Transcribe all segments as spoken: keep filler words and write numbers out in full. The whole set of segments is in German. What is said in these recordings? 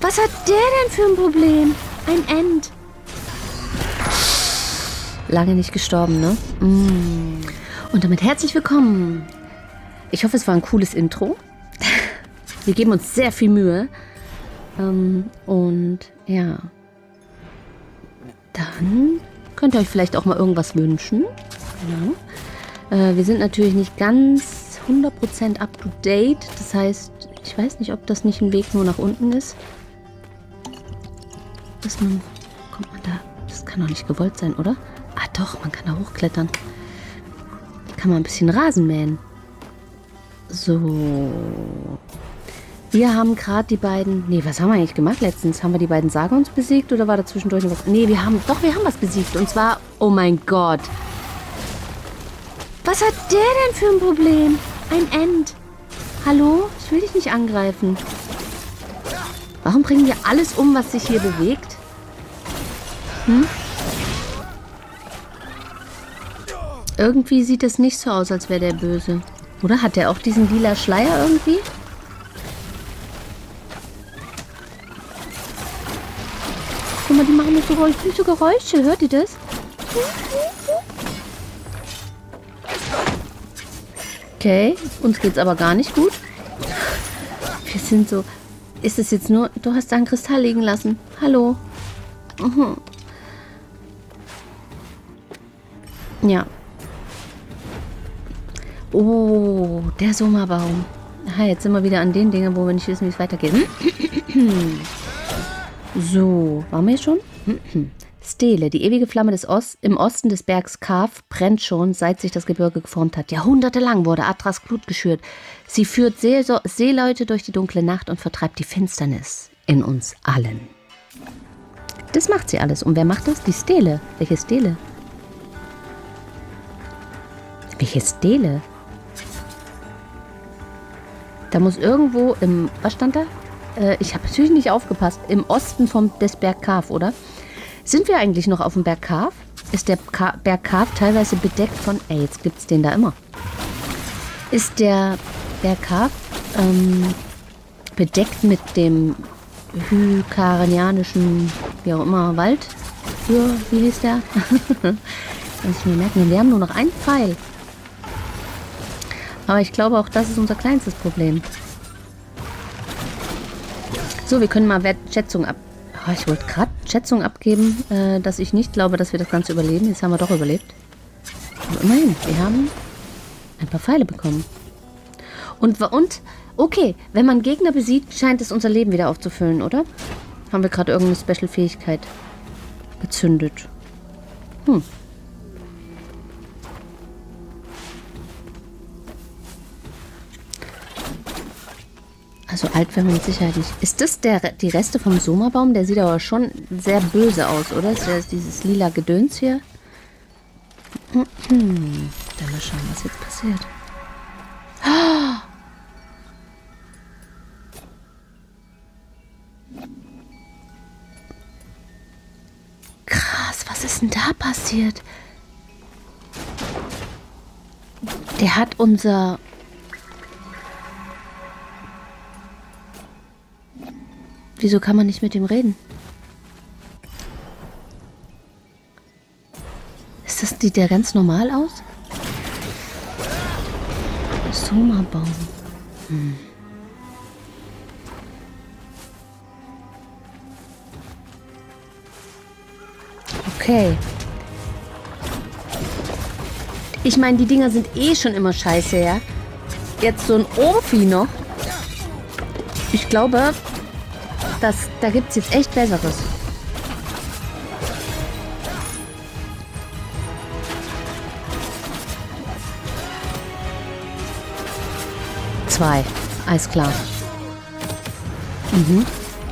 Was hat der denn für ein Problem? Ein End. Lange nicht gestorben, ne? Mm. Und damit herzlich willkommen. Ich hoffe, es war ein cooles Intro. Wir geben uns sehr viel Mühe. Ähm, und ja. Dann könnt ihr euch vielleicht auch mal irgendwas wünschen. Genau. Äh, wir sind natürlich nicht ganz hundert Prozent up to date. Das heißt, ich weiß nicht, ob das nicht ein Weg nur nach unten ist. Dass man, kommt man da? Das kann doch nicht gewollt sein, oder? Ah doch, man kann da hochklettern. Kann man ein bisschen Rasen mähen. So. Wir haben gerade die beiden... Nee, was haben wir eigentlich gemacht letztens? Haben wir die beiden Sagons besiegt oder war da zwischendurch noch was? Nee, wir haben... Doch, wir haben was besiegt. Und zwar... Oh mein Gott. Was hat der denn für ein Problem? Ein End. Hallo? Ich will dich nicht angreifen. Warum bringen wir alles um, was sich hier bewegt? Hm? Irgendwie sieht es nicht so aus, als wäre der böse. Oder hat der auch diesen lila Schleier irgendwie? Guck mal, die machen so Geräusche, so Geräusche. Hört ihr das? Okay, uns geht's aber gar nicht gut. Wir sind so... Ist es jetzt nur... Du hast da einen Kristall liegen lassen. Hallo. Mhm. Ja. Oh, der Sommerbaum. Aha, jetzt sind wir wieder an den Dingen, wo wir nicht wissen, wie es weitergeht. So, waren wir schon? Stele, die ewige Flamme des Ost im Osten des Bergs Kaf, brennt schon, seit sich das Gebirge geformt hat. Jahrhundertelang wurde Atras Blut geschürt. Sie führt See Seeleute durch die dunkle Nacht und vertreibt die Finsternis in uns allen. Das macht sie alles. Und wer macht das? Die Stele. Welche Stele? Welche Stele? Da muss irgendwo im... Was stand da? Äh, ich habe natürlich nicht aufgepasst. Im Osten vom, des Berg Kaf, oder? Sind wir eigentlich noch auf dem Berg Kaf? Ist der Ka Berg Kaf teilweise bedeckt von... Ey, jetzt gibt es den da immer. Ist der Berg Kaf ähm, bedeckt mit dem hykarnianischen, wie auch immer, Wald? Für, wie hieß der? Kann ich mir merken. Wir haben nur noch einen Pfeil. Aber ich glaube, auch das ist unser kleinstes Problem. So, wir können mal Wertschätzung ab... Oh, ich wollte gerade Schätzung abgeben, äh, dass ich nicht glaube, dass wir das Ganze überleben. Jetzt haben wir doch überlebt. Aber immerhin, wir haben ein paar Pfeile bekommen. Und, und, okay, wenn man Gegner besiegt, scheint es unser Leben wieder aufzufüllen, oder? Haben wir gerade irgendeine Special-Fähigkeit gezündet? Hm. Also alt wäre man mit Sicherheit nicht. Ist das der, die Reste vom Sommerbaum? Der sieht aber schon sehr böse aus, oder? Ist das dieses lila Gedöns hier? Hm. Dann mal schauen, was jetzt passiert. Oh! Krass, was ist denn da passiert? Der hat unser... Wieso kann man nicht mit ihm reden? Ist das, sieht der ganz normal aus? Sommerbaum. Hm. Okay. Ich meine, die Dinger sind eh schon immer scheiße, ja? Jetzt so ein Ohrvieh noch. Ich glaube... Das, da gibt es jetzt echt Besseres. Zwei. Alles klar. Mhm.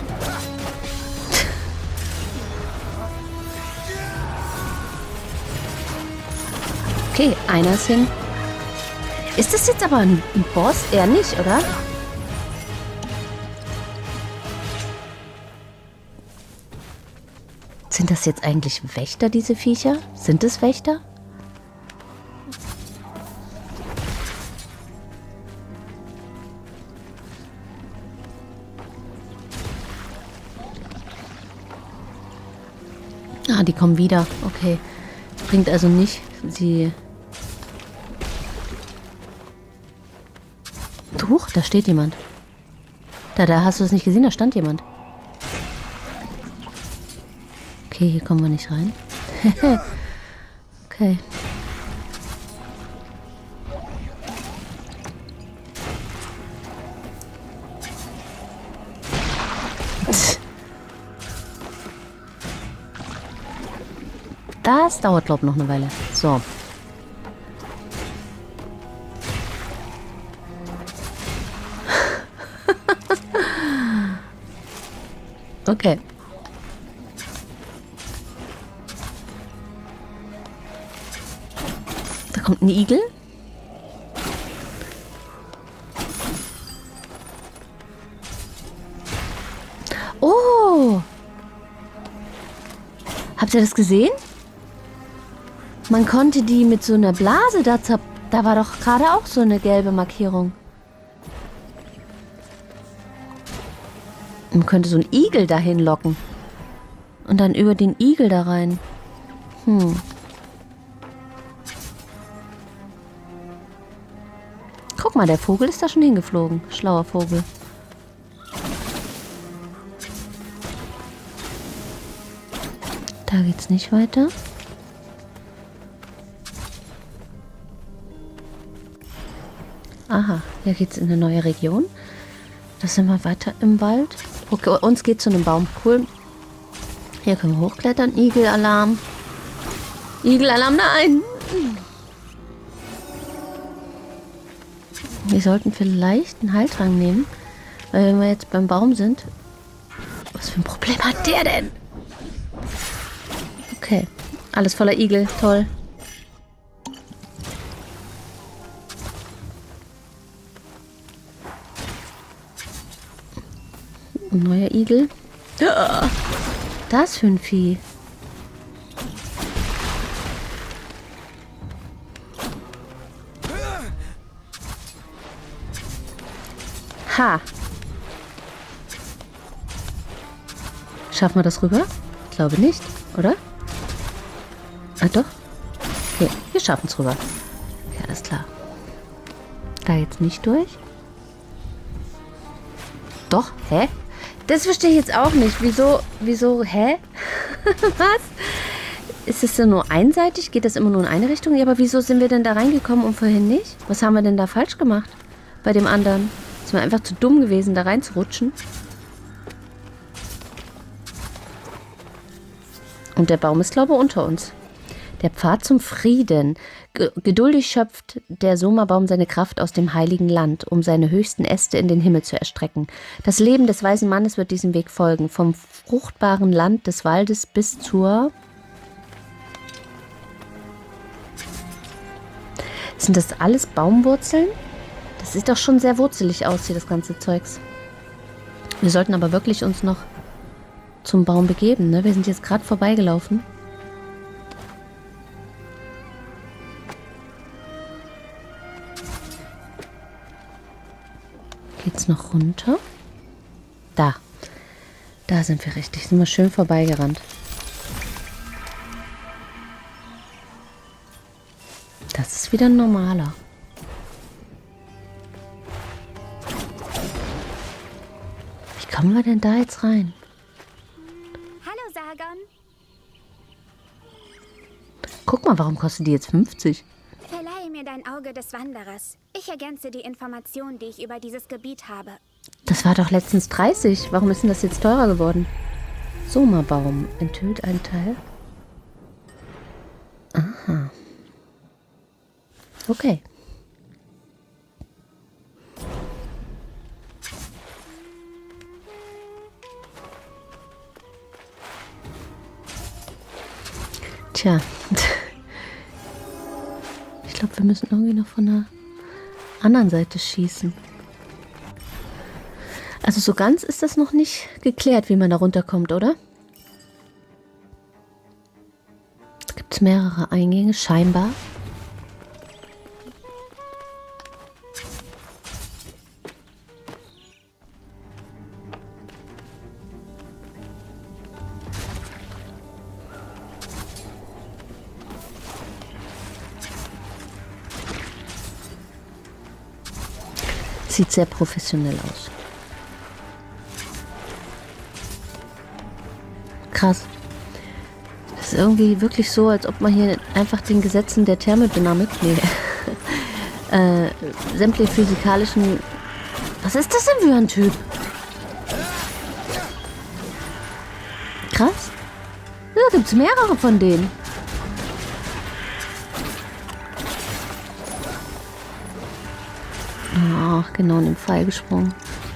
Okay, einer ist hin. Ist das jetzt aber ein, ein Boss? Eher nicht, oder? Sind das jetzt eigentlich Wächter, diese Viecher? Sind es Wächter? Ah, die kommen wieder. Okay. Bringt also nicht, sie... Huch, da steht jemand. Da, da hast du es nicht gesehen, da stand jemand. Okay, hier kommen wir nicht rein. Okay. Das dauert, glaube ich, noch eine Weile. So. Okay. Da kommt ein Igel. Oh! Habt ihr das gesehen? Man konnte die mit so einer Blase da zap... Da war doch gerade auch so eine gelbe Markierung. Man könnte so einen Igel dahin locken. Und dann über den Igel da rein. Hm. Guck mal, der Vogel ist da schon hingeflogen. Schlauer Vogel. Da geht's nicht weiter. Aha, hier geht's in eine neue Region. Da sind wir weiter im Wald. Okay, uns geht zu einem Baum. Cool. Hier können wir hochklettern. Igelalarm. Igelalarm, nein! Wir sollten vielleicht einen Heiltrank nehmen. Weil wenn wir jetzt beim Baum sind... Was für ein Problem hat der denn? Okay. Alles voller Igel. Toll. Ein neuer Igel. Das für ein Vieh. Ha. Schaffen wir das rüber? Ich glaube nicht, oder? Ah, doch. Okay, wir schaffen es rüber. Ja, alles klar. Da jetzt nicht durch. Doch, hä? Das verstehe ich jetzt auch nicht. Wieso, wieso, hä? Was? Ist es denn nur einseitig? Geht das immer nur in eine Richtung? Ja, aber wieso sind wir denn da reingekommen und vorhin nicht? Was haben wir denn da falsch gemacht? Bei dem anderen? Sind wir einfach zu dumm gewesen, da reinzurutschen? Und der Baum ist, glaube ich, unter uns. Der Pfad zum Frieden. G- geduldig schöpft der Soma-Baum seine Kraft aus dem heiligen Land, um seine höchsten Äste in den Himmel zu erstrecken. Das Leben des weisen Mannes wird diesem Weg folgen, vom fruchtbaren Land des Waldes bis zur... Sind das alles Baumwurzeln? Das sieht doch schon sehr wurzelig aus, hier das ganze Zeugs. Wir sollten aber wirklich uns noch zum Baum begeben, ne? Wir sind jetzt gerade vorbeigelaufen. Geht's noch runter? Da. Da sind wir richtig. Sind wir schön vorbeigerannt. Das ist wieder ein normaler. Wie kommen wir denn da jetzt rein? Hallo, Sargon. Guck mal, warum kostet die jetzt fünfzig? Verleihe mir dein Auge des Wanderers. Ich ergänze die Informationen, die ich über dieses Gebiet habe. Das war doch letztens dreißig. Warum ist denn das jetzt teurer geworden? Soma-Baum enthüllt einen Teil. Aha. Okay. Tja. Ich glaube, wir müssen irgendwie noch von der anderen Seite schießen. Also so ganz ist das noch nicht geklärt, wie man da runterkommt, oder? Da gibt es mehrere Eingänge, scheinbar. Sieht sehr professionell aus. Krass. Das ist irgendwie wirklich so, als ob man hier einfach den Gesetzen der Thermodynamik, nee, äh, sämtliche physikalischen... Was ist das denn für ein Typ? Krass. Da gibt es mehrere von denen. Ach, genau in den Pfeil gesprungen.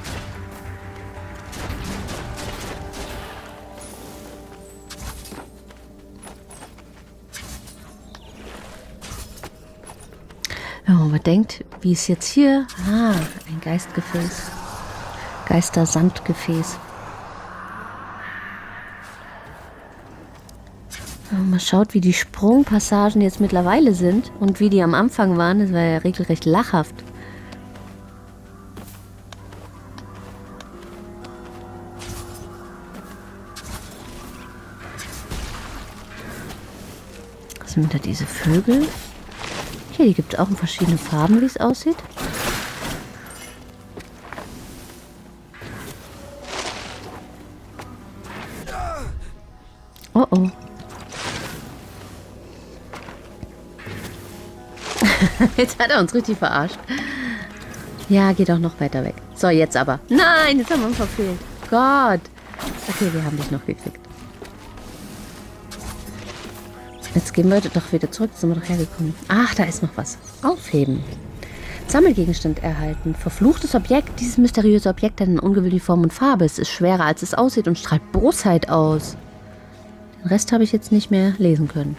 Wenn man mal denkt, wie es jetzt hier... Ah, ein Geistgefäß. Geistersandgefäß. Wenn man mal schaut, wie die Sprungpassagen jetzt mittlerweile sind und wie die am Anfang waren, das war ja regelrecht lachhaft. Was sind da diese Vögel? Hier, die gibt es auch in verschiedenen Farben, wie es aussieht. Oh oh. Jetzt hat er uns richtig verarscht. Ja, geht auch noch weiter weg. So, jetzt aber. Nein, jetzt haben wir uns verfehlt. Gott. Okay, wir haben dich noch gekriegt. Jetzt gehen wir doch wieder zurück. Jetzt sind wir doch hergekommen. Ach, da ist noch was. Aufheben. Sammelgegenstand erhalten. Verfluchtes Objekt. Dieses mysteriöse Objekt hat eine ungewöhnliche Form und Farbe. Es ist schwerer, als es aussieht und strahlt Bosheit aus. Den Rest habe ich jetzt nicht mehr lesen können.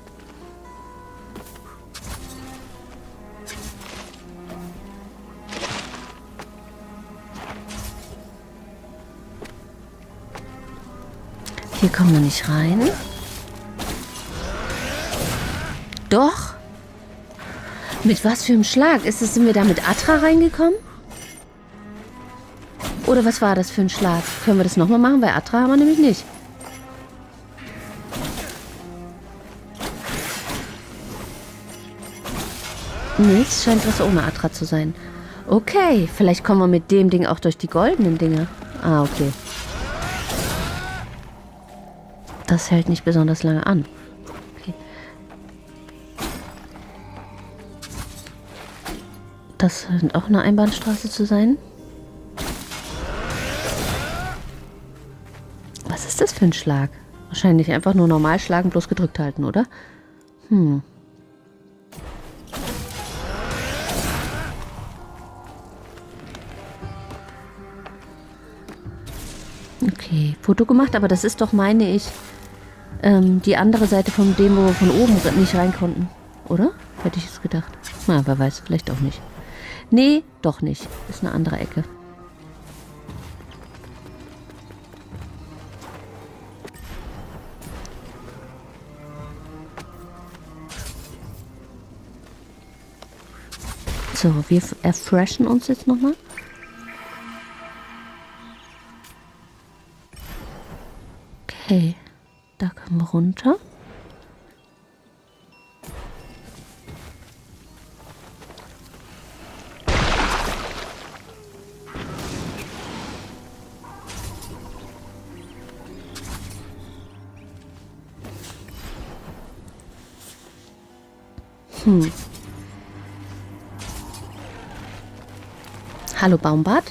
Hier kommen wir nicht rein. Doch. Mit was für einem Schlag? Ist es, sind wir da mit Atra reingekommen? Oder was war das für ein Schlag? Können wir das nochmal machen? Weil Atra haben wir nämlich nicht. Nee, es scheint was ohne Atra zu sein. Okay, vielleicht kommen wir mit dem Ding auch durch die goldenen Dinge. Ah, okay. Das hält nicht besonders lange an. Okay. Das scheint auch eine Einbahnstraße zu sein. Was ist das für ein Schlag? Wahrscheinlich einfach nur normal schlagen, bloß gedrückt halten, oder? Hm. Okay, Foto gemacht, aber das ist doch, meine ich, ähm, die andere Seite von dem, wo wir von oben nicht rein konnten. Oder? Hätte ich es gedacht. Na, wer weiß, vielleicht auch nicht. Nee, doch nicht. Ist eine andere Ecke. So, wir erfreshen uns jetzt nochmal. Okay, da können wir runter. Hm. Hallo Baumbart.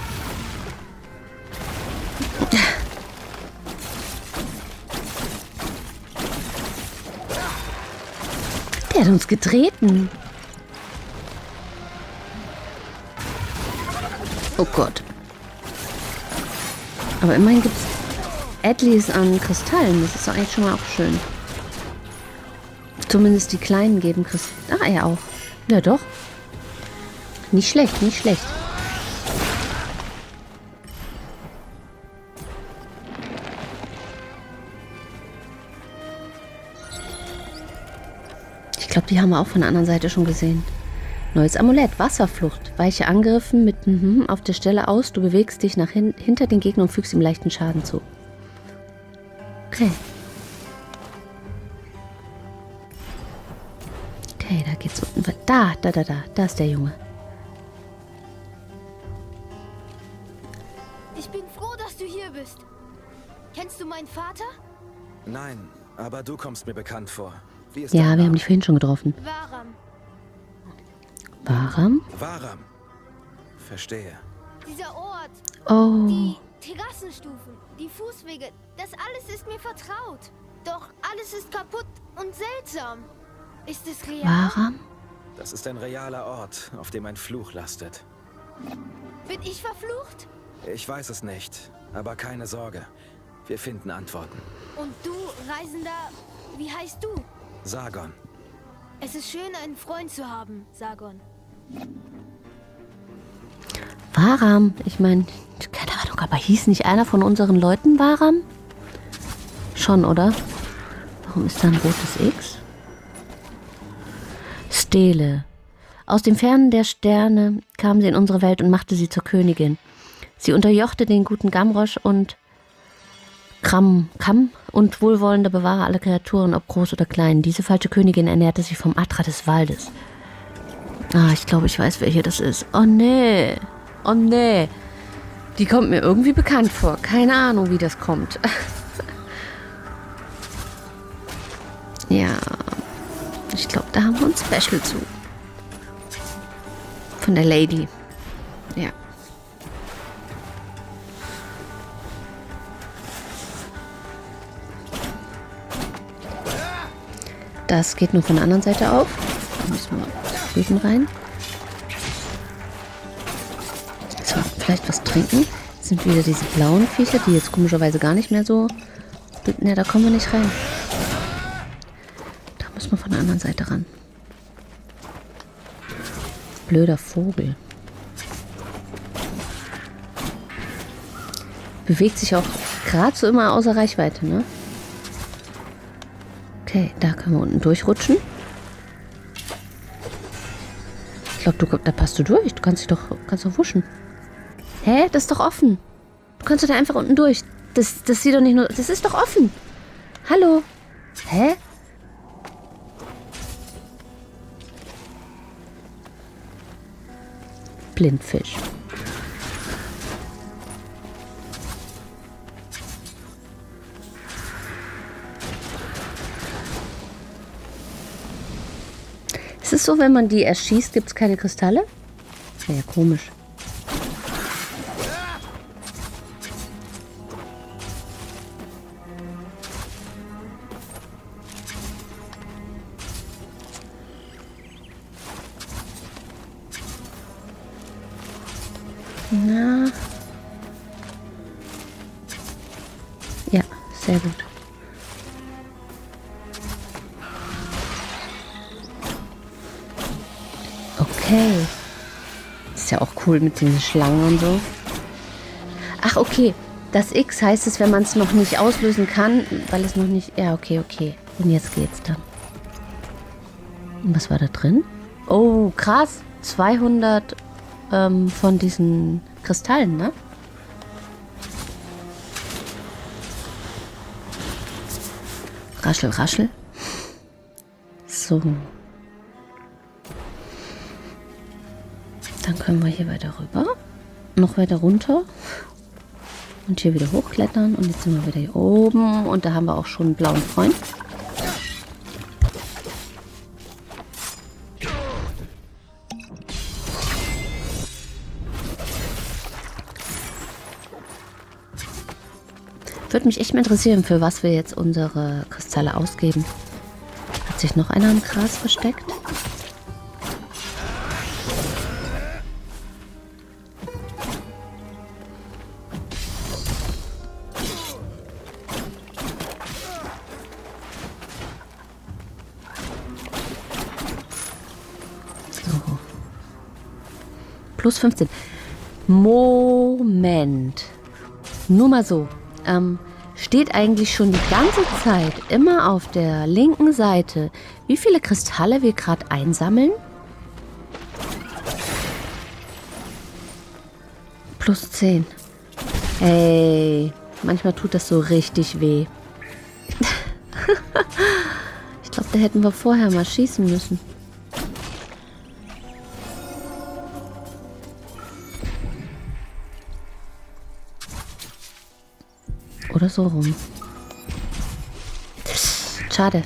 Der hat uns getreten. Oh Gott. Aber immerhin gibt es etliches an Kristallen. Das ist doch eigentlich schon mal auch schön. Zumindest die Kleinen geben Kristallen. Ah, er auch. Ja, doch. Nicht schlecht, nicht schlecht. Ich glaube, die haben wir auch von der anderen Seite schon gesehen. Neues Amulett, Wasserflucht. Weiche Angriffen mit mhm auf der Stelle aus. Du bewegst dich nach hin hinter den Gegner und fügst ihm leichten Schaden zu. Okay. Okay, da geht's unten. Da, da, da, da. Da ist der Junge. du hier bist. Kennst du meinen Vater? Nein, aber du kommst mir bekannt vor. Wie ist Ja, dein wir Name? haben dich vorhin schon getroffen. Varam. Varam? Varam. Verstehe. Dieser Ort, Oh. die Terrassenstufen, die Fußwege, das alles ist mir vertraut. Doch alles ist kaputt und seltsam. Ist es real? Varam? Das ist ein realer Ort, auf dem ein Fluch lastet. Bin ich verflucht? Ich weiß es nicht, aber keine Sorge. Wir finden Antworten. Und du, Reisender, wie heißt du? Sargon. Es ist schön, einen Freund zu haben, Sargon. Varam? Ich meine, keine Ahnung, aber hieß nicht einer von unseren Leuten Varam? Schon, oder? Warum ist da ein rotes X? Stele. Aus dem Fernen der Sterne kam sie in unsere Welt und machte sie zur Königin. Sie unterjochte den guten Gamrosch und Kram, Kamm und wohlwollender Bewahrer aller Kreaturen, ob groß oder klein. Diese falsche Königin ernährte sich vom Atra des Waldes. Ah, ich glaube, ich weiß, welche das ist. Oh nee. Oh nee. Die kommt mir irgendwie bekannt vor. Keine Ahnung, wie das kommt. Ja. Ich glaube, da haben wir ein Special zu. Von der Lady. Ja. Das geht nur von der anderen Seite auf. Da müssen wir drüben rein. So, vielleicht was trinken. Das sind wieder diese blauen Viecher, die jetzt komischerweise gar nicht mehr so... Ne, da kommen wir nicht rein. Da müssen wir von der anderen Seite ran. Blöder Vogel. Bewegt sich auch gerade so immer außer Reichweite, ne? Okay, da können wir unten durchrutschen. Ich glaube, du, da passt du durch. Du kannst dich doch, kannst doch wuschen. Hä? Das ist doch offen. Du kannst doch da einfach unten durch. Das, das sieht doch nicht nur... Das ist doch offen. Hallo? Hä? Blindfisch. Ist es so, wenn man die erschießt, gibt es keine Kristalle? Wäre ja komisch. Na. Ja, sehr gut. Okay. Ist ja auch cool mit den Schlangen und so. Ach, okay. Das X heißt es, wenn man es noch nicht auslösen kann, weil es noch nicht... Ja, okay, okay. Und jetzt geht's dann. Und was war da drin? Oh, krass. zweihundert ähm, von diesen Kristallen, ne? Raschel, raschel. So. Dann können wir hier weiter rüber. Noch weiter runter. Und hier wieder hochklettern. Und jetzt sind wir wieder hier oben. Und da haben wir auch schon einen blauen Freund. Würde mich echt mal interessieren, für was wir jetzt unsere Kristalle ausgeben. Hat sich noch einer im Gras versteckt? So. Plus fünfzehn. Moment. Nur mal so. Ähm, steht eigentlich schon die ganze Zeit immer auf der linken Seite, wie viele Kristalle wir gerade einsammeln? Plus zehn. Ey, manchmal tut das so richtig weh. Ich glaube, da hätten wir vorher mal schießen müssen. Oder so rum. Schade.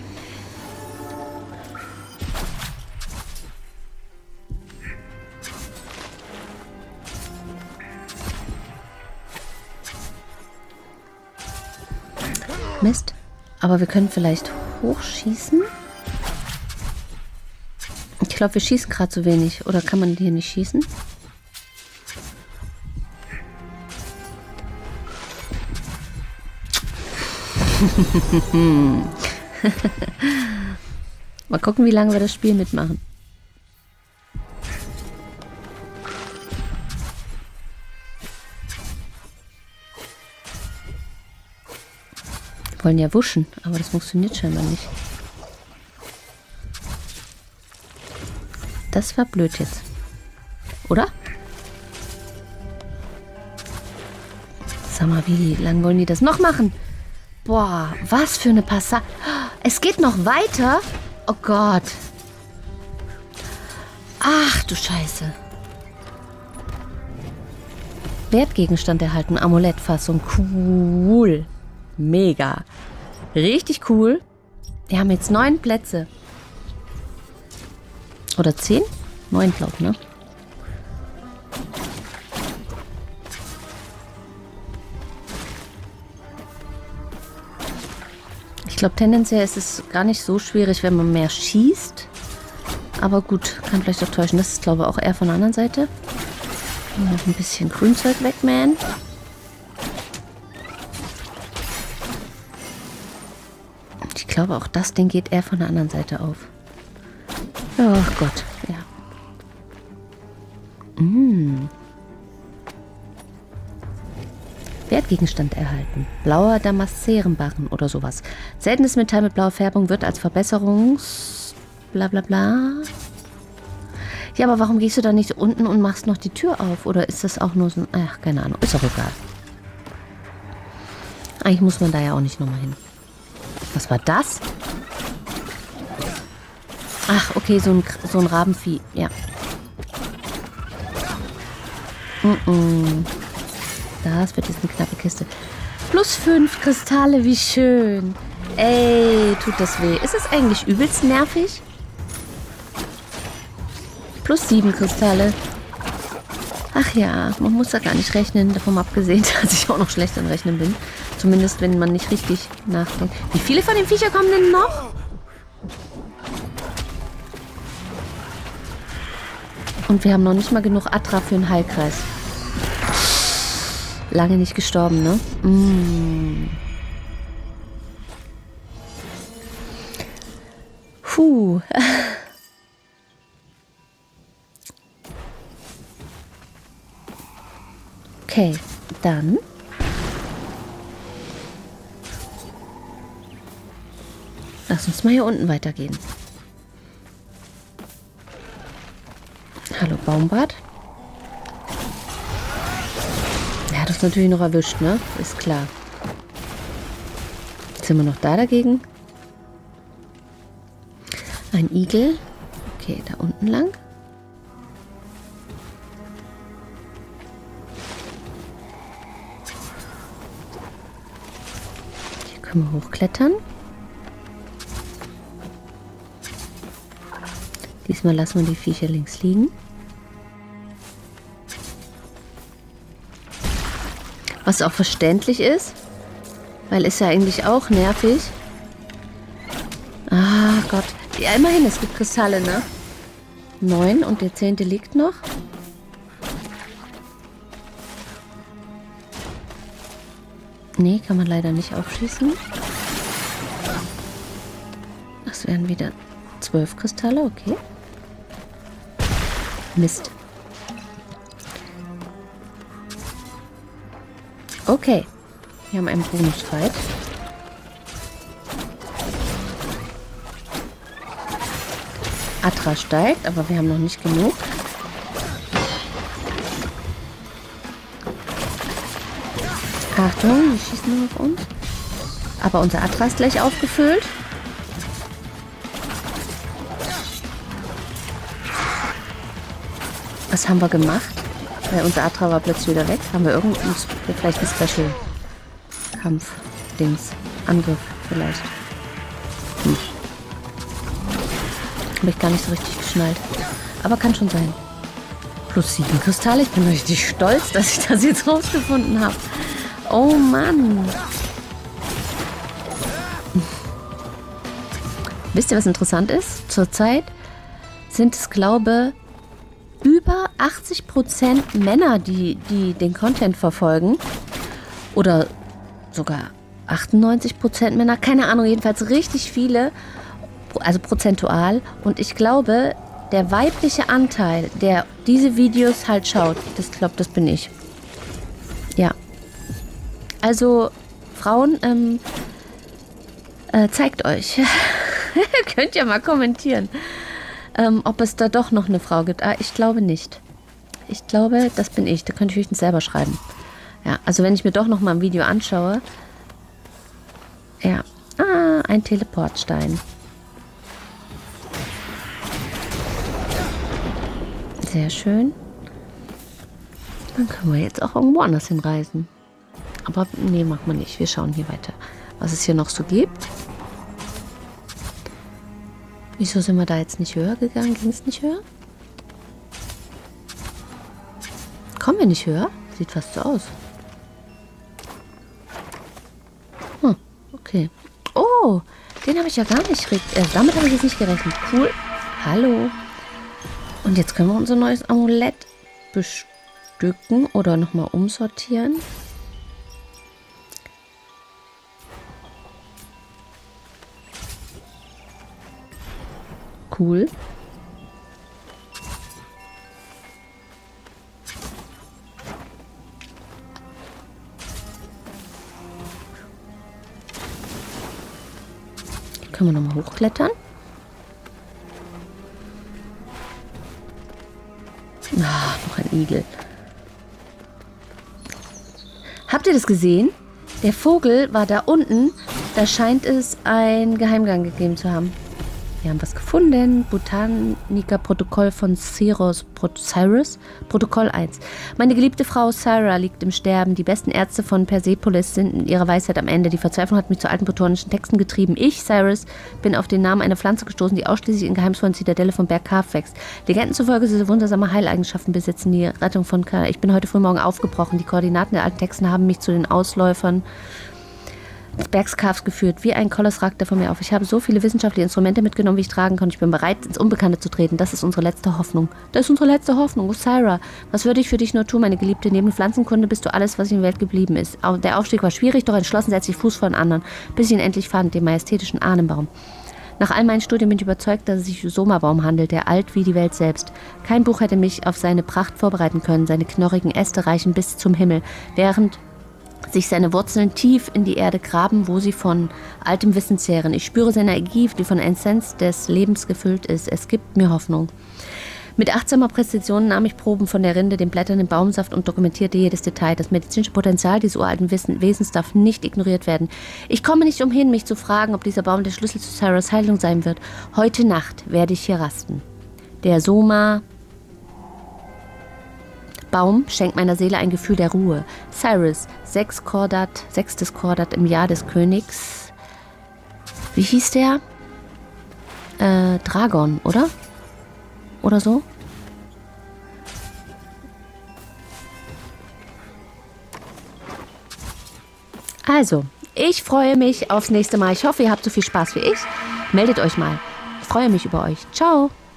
Mist. Aber wir können vielleicht hochschießen. Ich glaube, wir schießen gerade zu wenig. Oder kann man hier nicht schießen? Mal gucken, wie lange wir das Spiel mitmachen. Wir wollen ja wuschen, aber das funktioniert scheinbar nicht. Das war blöd jetzt. Oder? Sag mal, wie lange wollen die das noch machen? Boah, was für eine Passage. Es geht noch weiter? Oh Gott. Ach du Scheiße. Wertgegenstand erhalten. Amulettfassung. Cool. Mega. Richtig cool. Wir haben jetzt neun Plätze. Oder zehn? Neun, glaub ich, ne? Ich glaube, tendenziell ist es gar nicht so schwierig, wenn man mehr schießt. Aber gut, kann vielleicht auch täuschen. Das ist, glaube ich, auch eher von der anderen Seite. Noch ein bisschen Grünzeug weg, man. Ich glaube, auch das Ding geht eher von der anderen Seite auf. Oh Gott, ja. Mm. Wertgegenstand erhalten. Blauer Damaszerenbarren oder sowas. Seltenes Metall mit blauer Färbung wird als Verbesserungs... bla bla bla. Ja, aber warum gehst du da nicht unten und machst noch die Tür auf? Oder ist das auch nur so ein... Ach, keine Ahnung. Ist auch egal. Eigentlich muss man da ja auch nicht nochmal hin. Was war das? Ach, okay, so ein, so ein Rabenvieh. Ja. Mm -mm. Das wird jetzt eine knappe Kiste. Plus fünf Kristalle, wie schön. Ey, tut das weh. Ist es eigentlich übelst nervig? Plus sieben Kristalle. Ach ja, man muss da gar nicht rechnen. Davon abgesehen, dass ich auch noch schlecht am Rechnen bin. Zumindest, wenn man nicht richtig nachdenkt. Wie viele von den Viechern kommen denn noch? Und wir haben noch nicht mal genug Atra für einen Heilkreis. Lange nicht gestorben, ne? Mm. Puh. Okay, dann. Lass uns mal hier unten weitergehen. Hallo, Baumbart. Er hat uns natürlich noch erwischt, ne? Ist klar. Jetzt sind wir noch da dagegen. Ein Igel. Okay, da unten lang. Hier können wir hochklettern. Diesmal lassen wir die Viecher links liegen. Was auch verständlich ist, weil ist ja eigentlich auch nervig. Ah Gott. Ja, immerhin, es gibt Kristalle, ne? Neun und der zehnte liegt noch. Nee, kann man leider nicht aufschießen. Das wären wieder zwölf Kristalle, okay. Mist. Okay. Wir haben einen Bonusfight. Atra steigt, aber wir haben noch nicht genug. Achtung, die schießen nur auf uns. Aber unser Atra ist gleich aufgefüllt. Was haben wir gemacht? Weil unser Atra war plötzlich wieder weg. Haben wir irgendein, vielleicht ein Special Kampf-Dings. Angriff vielleicht. Hm. Habe ich gar nicht so richtig geschnallt. Aber kann schon sein. Plus sieben Kristalle. Ich bin richtig stolz, dass ich das jetzt rausgefunden habe. Oh Mann. Wisst ihr, was interessant ist? Zurzeit sind es, glaube ich, über achtzig Prozent Männer, die, die den Content verfolgen. Oder sogar achtundneunzig Prozent Männer. Keine Ahnung, jedenfalls richtig viele. Also prozentual. Und ich glaube, der weibliche Anteil, der diese Videos halt schaut, das glaube, das bin ich. Ja. Also, Frauen, ähm, äh, zeigt euch. Könnt ihr mal kommentieren, ähm, ob es da doch noch eine Frau gibt. Ah, ich glaube nicht. Ich glaube, das bin ich. Da könnt ihr höchstens selber schreiben. Ja, also wenn ich mir doch noch mal ein Video anschaue. Ja. Ah, ein Teleportstein. Sehr schön. Dann können wir jetzt auch irgendwo anders hinreisen. Aber nee, machen wir nicht. Wir schauen hier weiter, was es hier noch so gibt. Wieso sind wir da jetzt nicht höher gegangen? Ging es nicht höher? Kommen wir nicht höher? Sieht fast so aus. Hm, okay. Oh, den habe ich ja gar nicht... Äh, damit habe ich jetzt nicht gerechnet. Cool. Hallo. Und jetzt können wir unser neues Amulett bestücken oder nochmal umsortieren. Cool. Hier können wir nochmal hochklettern. Ah, noch ein Igel. Habt ihr das gesehen? Der Vogel war da unten. Da scheint es einen Geheimgang gegeben zu haben. Wir haben was gefunden. Botaniker-Protokoll von Cyrus. Cyrus? Protokoll eins. Meine geliebte Frau Syra liegt im Sterben. Die besten Ärzte von Persepolis sind in ihrer Weisheit am Ende. Die Verzweiflung hat mich zu alten plutonischen Texten getrieben. Ich, Cyrus, bin auf den Namen einer Pflanze gestoßen, die ausschließlich in geheimnisvollen Zitadelle von Berg Kaf wächst. Legenden zufolge sie wundersame Heileigenschaften besitzen. Die Rettung von K. Ich bin heute frühmorgen aufgebrochen. Die Koordinaten der alten Texten haben mich zu den Ausläufern des Bergs Kafs geführt. Wie ein Koloss ragt er von mir auf. Ich habe so viele wissenschaftliche Instrumente mitgenommen, wie ich tragen kann. Ich bin bereit, ins Unbekannte zu treten. Das ist unsere letzte Hoffnung. Das ist unsere letzte Hoffnung. Oh, Syra, was würde ich für dich nur tun, meine Geliebte? Neben Pflanzenkunde bist du alles, was in der Welt geblieben ist. Der Aufstieg war schwierig, doch entschlossen setzte ich Fuß vor den anderen, bis ich ihn endlich fand, den majestätischen Ahnenbaum. Nach all meinen Studien bin ich überzeugt, dass es sich um Somabaum handelt, der alt wie die Welt selbst. Kein Buch hätte mich auf seine Pracht vorbereiten können. Seine knorrigen Äste reichen bis zum Himmel, während sich seine Wurzeln tief in die Erde graben, wo sie von altem Wissen zehren. Ich spüre seine Energie, die von Essenz des Lebens gefüllt ist. Es gibt mir Hoffnung. Mit achtsamer Präzision nahm ich Proben von der Rinde, dem Blättern, dem Baumsaft und dokumentierte jedes Detail. Das medizinische Potenzial dieses uralten Wissen, Wesens darf nicht ignoriert werden. Ich komme nicht umhin, mich zu fragen, ob dieser Baum der Schlüssel zu Syras Heilung sein wird. Heute Nacht werde ich hier rasten. Der Soma Baum schenkt meiner Seele ein Gefühl der Ruhe. Cyrus, sechs Kordat, sechstes Kordat im Jahr des Königs. Wie hieß der? Äh, Dragon, oder? Oder so? Also, ich freue mich aufs nächste Mal. Ich hoffe, ihr habt so viel Spaß wie ich. Meldet euch mal. Ich freue mich über euch. Ciao.